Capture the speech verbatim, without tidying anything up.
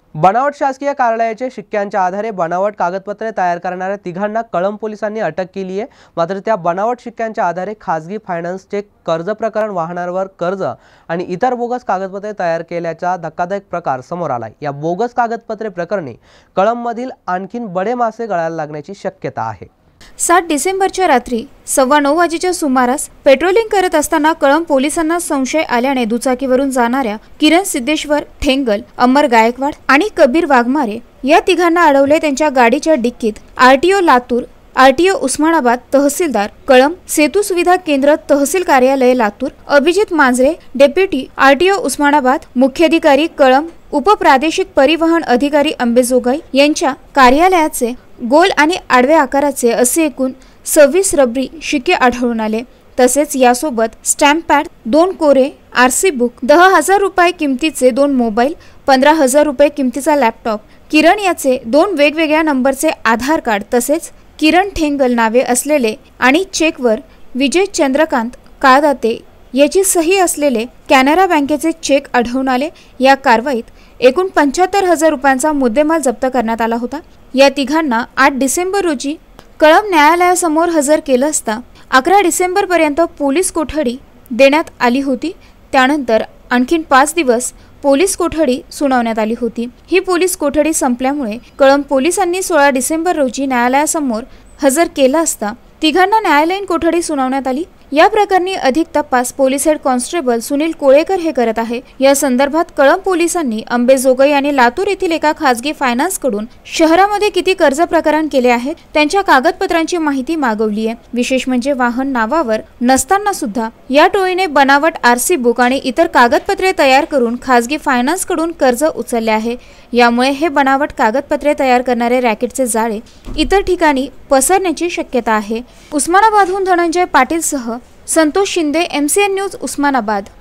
बनावट शासकीय कार्यालयाचे शिक्क्यांच्या आधारे बनावट कागदपत्रे तयार करणाऱ्या तिघांना कळंब पोलिसांनी अटक केली आहे। मात्र त्या बनावट शिक्क्यांच्या आधारे खासगी फायनान्सचे कर्ज प्रकरण, वाहनांवर कर्ज आणि इतर बोगस कागदपत्रे तयार केल्याचा धक्कादायक प्रकार समोर आलाय। या बोगस कागदपत्रे प्रकरणी कळंबमधील आणखीन बडे मासे गळायला लागण्याची शक्यता आहे। सात डिसेंबरच्या रात्री सव्वा नऊ वाजेच्या सुमारास पेट्रोलिंग करत असताना कळंब पोलिसांना संशय आल्याने दुचाकीवरून जाणाऱ्या किरण सिद्धेश्वर ठेंगल, अमर गायकवाड आणि कबीर वाघमारे या तिघांना अडवले। त्यांच्या गाडीच्या डिक्कीत आरटीओ लातूर, आरटीओ उस्मानाबाद, तहसीलदार कळंब, सेतू सुविधा केंद्र, तहसील कार्यालय लातूर, अभिजित मांजरे, डेप्युटी आरटीओ उस्मानाबाद, मुख्याधिकारी कळंब, उपप्रादेशिक परिवहन अधिकारी अंबेजोगाई यांच्या कार्यालयाचे गोल आणि आडव्या आकाराचे असे एकूण सव्वीस रबरी शिक्के आढळून आले। तसेच यासोबत स्टॅम्प पॅड, दोन कोरे, आरसी बुक, दहा हजार रुपये किमतीचे दोन मोबाईल, पंधरा हजार रुपये किमतीचा लॅपटॉप, किरण याचे दोन वेगवेगळ्या नंबरचे आधार कार्ड, तसेच किरण ठेंगल नावे असलेले आणि चेकवर विजय चंद्रकांत काळदाते याची सही असलेले कॅनरा बँकेचे चेक आढळून आले। या कारवाईत एकूण पंच्याहत्तर हजार रुपयांचा मुद्देमाल जप्त करण्यात आला होता। या तिघांना आठ डिसेंबर रोजी कळंब न्यायालयासमोर हजर केलं असता अकरा डिसेंबर पर्यंत पोलीस कोठडी देण्यात आली होती। त्यानंतर आणखीन पाच दिवस पोलीस कोठडी सुनावण्यात आली होती। ही पोलीस कोठडी संपल्यामुळे कळंब पोलिसांनी सोळा डिसेंबर रोजी न्यायालयासमोर हजर केलं असता तिघांना न्यायालयीन कोठडी सुनावण्यात आली। या प्रकरणी अधिक तपास police head constable Sunil Kolekar हे करत आहे। या संदर्भात कळंब पोलिसांनी अंबेजोगाई आणि लातूर येथील एका खासगी फायनान्स कडून शहरामध्ये किती कर्ज प्रकरण केले आहेत त्यांच्या कागदपत्रांची माहिती मागवली आहे। विशेष म्हणजे वाहन नावावर नसताना सुद्धा या टोळीने बनावट आरसी बुक आणि इतर कागदपत्रे तयार करून खासगी फायनान्स कडून कर्ज उचलले आहे। यामुळे हे बनावट कागदपत्रे तयार करणारे रॅकेटचे जाळे इतर ठिकाणी पसरण्याची शक्यता आहे। उस्मानाबादहून धनंजय पाटील सह संतोष शिंदे, एमसीएन न्यूज, उस्मानाबाद।